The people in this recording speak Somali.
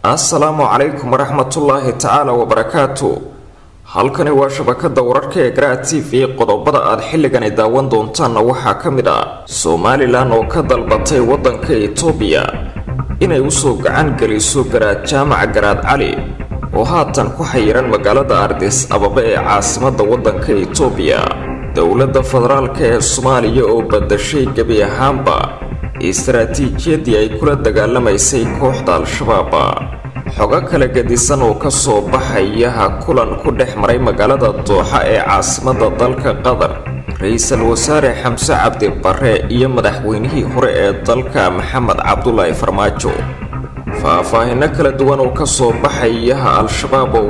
السلام عليكم ورحمة الله تعالى وبركاته. halkani waa shabakada wararka ee Garaad TV qodobada aad xilligan daawan doontaan waxa kamid ah Soomaaliland oo ka dalbatay wadanka Itoobiya inay u soo gacan galiso Garaad Jaamac Garaad Cali oo haatan ku xayiran magaalada Addis Ababa ee caasimadda wadanka Itoobiya. dawladda federaalka ee Soomaaliya oo badashay gabi ahaanba istaraatiijiyadii ay kula dagaalamaysay kooxda Al-Shabaab. xoga kala gadisan oo ka soo baxaya kulan ku dhex maray magaalada Dooxa ee caasimadda dalka Qatar. ra'iisul wasaare Xamse Cabdi Barre iyo madaxweynihii hore ee dalka Maxamed Cabdullaahi Farmaajo. faahfaahin kala duwan oo ka soo baxaya Al-Shabaab